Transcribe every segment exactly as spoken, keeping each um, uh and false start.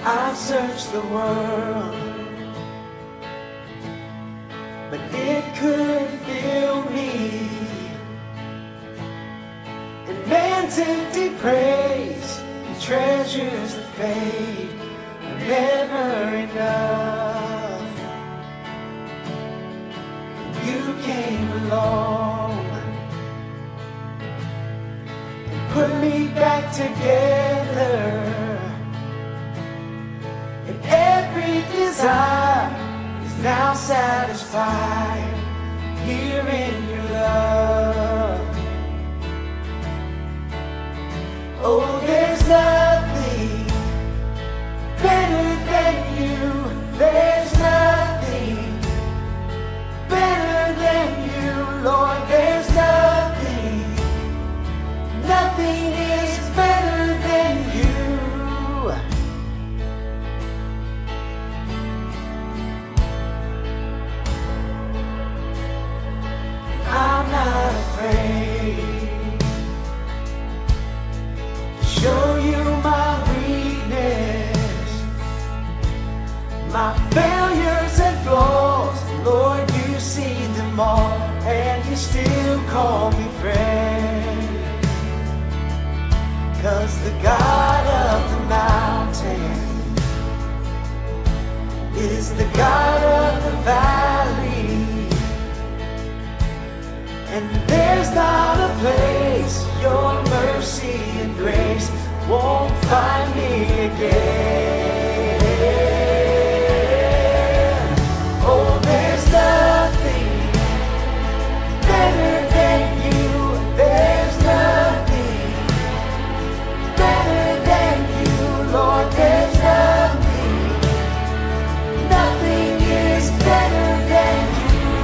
I've searched the world, but it couldn't fill me. And man's empty praise and treasures that fade are never enough. You came along and put me back together. And every desire is now satisfied here in your love. Oh, there's nothing better than you. There's nothing better than you, Lord. There's nothing, nothing is better than you. I'm not afraid to show you my weakness, my failures and flaws. Lord, you see them all, and you still call me friend. 'Cause the God of the mountain is the God of the valley. And there's not a place your mercy and grace won't find me again. Oh, there's nothing better than you. There's nothing better than you, Lord. There's nothing, nothing is better than you.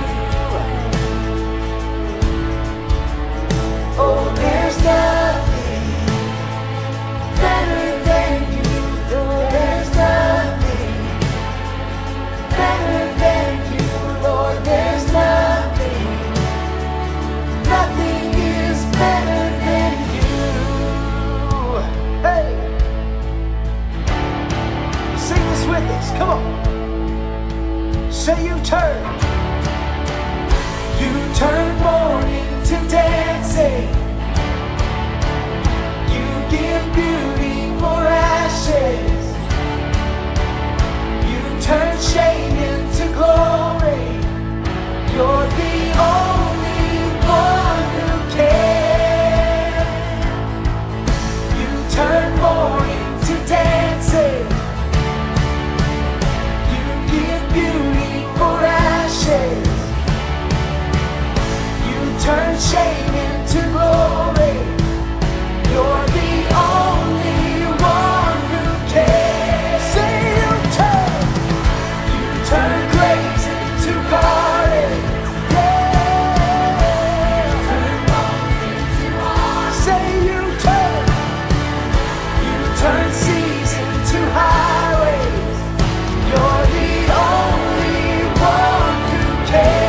Oh, there's nothing better than you. There's nothing better than you, Lord. There's nothing, nothing is better than you. Hey! Sing this with us, come on. Say you turn, you turn mourning to dancing. You give beauty for ashes. You turn shame into glory. You're the only one who can. You turn mourning to dancing. You give beauty for ashes. Turn shame into glory. You're the only one who can. Say you turn, you turn graves into gardens. Yeah. Turn bones into art. Say you turn, you turn seas into highways. You're the only one who can.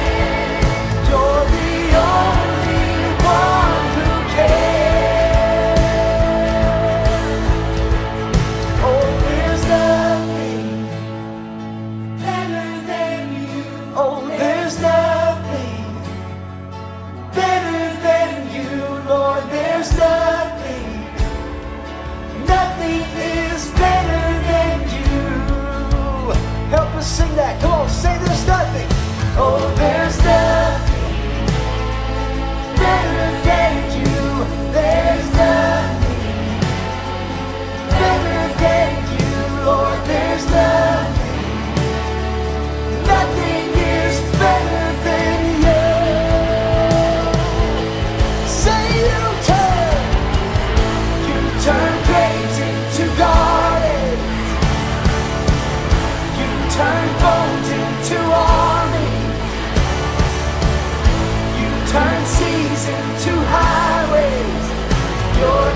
Sing that, come on, say there's nothing. Oh, there's nothing better than you. There's nothing better than you, Lord. There's nothing, nothing is better than you. Say you turn, you turn graves into gardens. Turn bones into armies. You turn seas into highways. You're